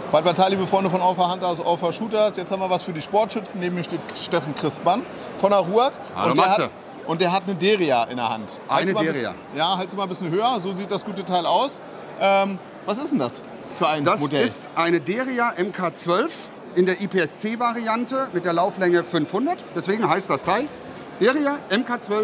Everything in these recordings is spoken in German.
Bald bei liebe Freunde von Alpha Hunters, Alpha Shooters. Jetzt haben wir was für die Sportschützen. Neben mir steht Steffen Christmann von der RUAG. Hallo Matze. Und der hat eine Deria in der Hand. Eine Deria. Ja, halt sie mal ein bisschen höher. So sieht das gute Teil aus. Was ist denn das für ein Modell? Das ist eine Deria MK12 in der IPSC-Variante mit der Lauflänge 500. Deswegen heißt das Teil Deria MK12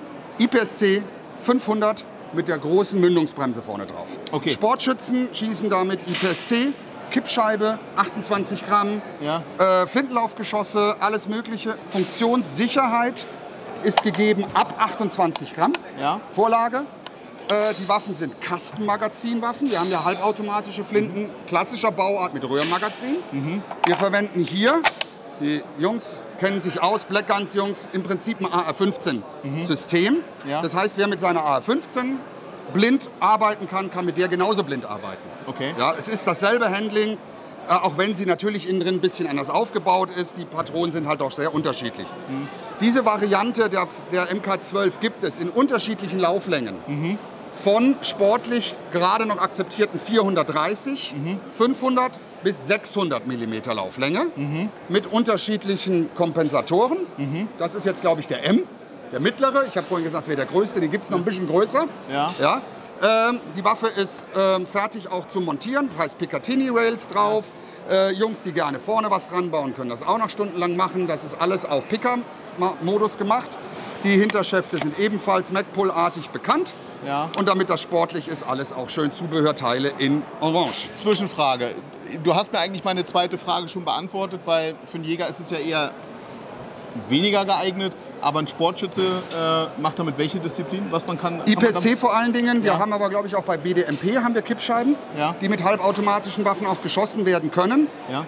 IPSC 500 mit der großen Mündungsbremse vorne drauf. Okay. Sportschützen schießen damit IPSC, Kippscheibe, 28 Gramm, Ja. Flintenlaufgeschosse, alles mögliche. Funktionssicherheit ist gegeben ab 28 Gramm. Ja. Vorlage. Die Waffen sind Kastenmagazinwaffen. Wir haben ja halbautomatische Flinten, klassischer Bauart mit Röhrenmagazin. Wir verwenden hier, die Jungs kennen sich aus, Black Guns Jungs, im Prinzip ein AR-15-System. Ja. Das heißt, wer mit seiner AR-15 blind arbeiten kann, kann mit der genauso blind arbeiten. Okay. Ja, es ist dasselbe Handling, auch wenn sie natürlich innen drin ein bisschen anders aufgebaut ist. Die Patronen sind halt auch sehr unterschiedlich. Diese Variante der MK12 gibt es in unterschiedlichen Lauflängen. Von sportlich gerade noch akzeptierten 430, 500 bis 600 mm Lauflänge mit unterschiedlichen Kompensatoren. Das ist jetzt, glaube ich, der M, der mittlere. Ich habe vorhin gesagt, es wäre der größte, den gibt es noch ein bisschen größer. Ja. Ja. Die Waffe ist fertig auch zum Montieren, heißt Picatinny Rails drauf. Jungs, die gerne vorne was dran bauen, können das auch noch stundenlang machen. Das ist alles auf Picker-Modus gemacht. Die Hinterschäfte sind ebenfalls Magpul-artig bekannt. Ja. Und damit das sportlich ist, alles auch schön Zubehörteile in Orange. Zwischenfrage. Du hast mir eigentlich meine zweite Frage schon beantwortet, weil für einen Jäger ist es ja eher weniger geeignet. Aber ein Sportschütze macht damit welche Disziplin? Was man kann? IPSC vor allen Dingen. Wir Ja. haben aber, glaube ich, auch bei BDMP haben wir Kippscheiben, Ja. die mit halbautomatischen Waffen auch geschossen werden können. Ja.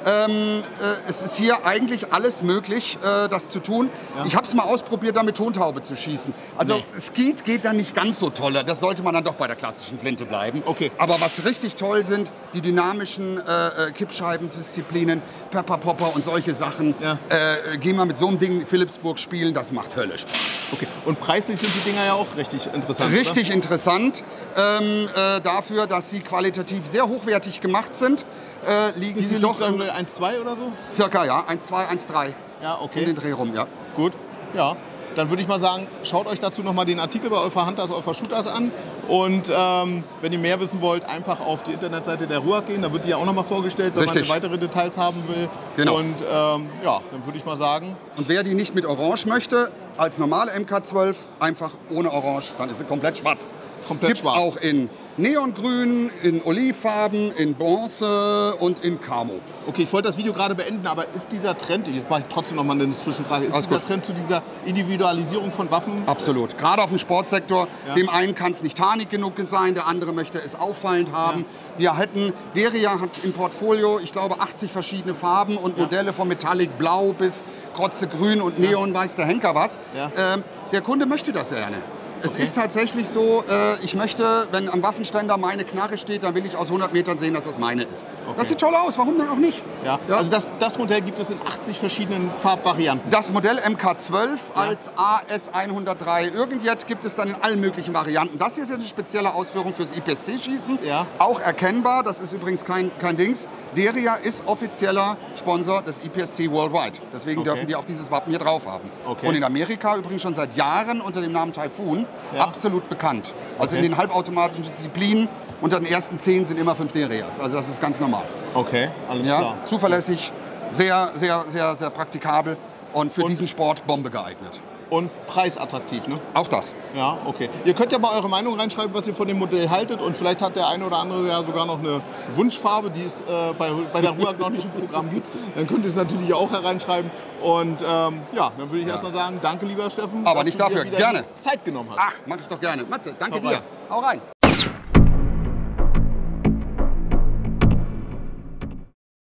Es ist hier eigentlich alles möglich, das zu tun. Ja. Ich habe es mal ausprobiert, da mit Tontaube zu schießen. Also Nee. Skeet geht dann nicht ganz so toll. Das sollte man dann doch bei der klassischen Flinte bleiben. Okay. Aber was richtig toll sind, die dynamischen Kippscheibendisziplinen, Pepper Popper und solche Sachen. Ja. Gehen wir mit so einem Ding in Philipsburg spielen, das macht Hölle Spaß. Okay. Und preislich sind die Dinger ja auch richtig interessant. Richtig interessant. Dafür, dass sie qualitativ sehr hochwertig gemacht sind, liegen Diese sie doch liegt 1,2 oder so? circa, ja, 1,2, 1,3 Ja, um okay. den Dreh rum, ja. Gut. Ja. Dann würde ich mal sagen, schaut euch dazu noch mal den Artikel bei Alpha Hunters, Alpha Shooters an. Und wenn ihr mehr wissen wollt, einfach auf die Internetseite der RUAG gehen. Da wird die ja auch noch mal vorgestellt, wenn Richtig. man weitere Details haben will. Genau. Und ja, dann würde ich mal sagen, Und wer die nicht mit Orange möchte, als normale MK12, einfach ohne Orange, dann ist sie komplett schwarz. Komplett Gibt's schwarz. auch in Neongrün, in Olivfarben, in Bronze und in Camo. okay, ich wollte das Video gerade beenden, aber ist dieser Trend, jetzt mache ich trotzdem noch mal eine Zwischenfrage, ist Alles dieser gut. Trend zu dieser Individualisierung von Waffen? Absolut. Gerade auf dem Sportsektor. Ja. Dem einen kann es nicht tarnig genug sein, der andere möchte es auffallend haben. Deria hat im Portfolio, ich glaube, 80 verschiedene Farben und Modelle von Metallic Blau bis Krotze Grün und Neon weiß der Henker was. Ja. Der Kunde möchte das gerne. Es ist tatsächlich so, ich möchte, wenn am Waffenständer meine Knarre steht, dann will ich aus 100 Metern sehen, dass das meine ist. Das sieht toll aus, warum denn auch nicht? Ja. Ja. Also das Modell gibt es in 80 verschiedenen Farbvarianten. Das Modell MK12 als AS103 Irgendjet gibt es dann in allen möglichen Varianten. Das hier ist eine spezielle Ausführung fürs IPSC-Schießen. Ja. Auch erkennbar, das ist übrigens kein Dings. Deria ist offizieller Sponsor des IPSC Worldwide. Deswegen dürfen die auch dieses Wappen hier drauf haben. Okay. Und in Amerika übrigens schon seit Jahren unter dem Namen Typhoon Ja. absolut bekannt. Also Okay. in den halbautomatischen Disziplinen unter den ersten 10 sind immer 5 Derias. Also das ist ganz normal. Okay, alles Ja, klar. zuverlässig, sehr, sehr, sehr, sehr praktikabel und für diesen Sport Bombe geeignet. Und preisattraktiv, ne? Auch das. Ja, okay. Ihr könnt ja mal eure Meinung reinschreiben, was ihr von dem Modell haltet. Und vielleicht hat der eine oder andere ja sogar noch eine Wunschfarbe, die es bei der RUAG noch nicht im Programm gibt. Dann könnt ihr es natürlich auch hereinschreiben. Und ja, dann würde ich erstmal sagen, danke lieber Steffen, Aber dass nicht du dir dafür. wieder Gerne. die Zeit genommen hast. Ach, mach ich doch gerne. Matze, danke Hau rein. dir. Hau rein.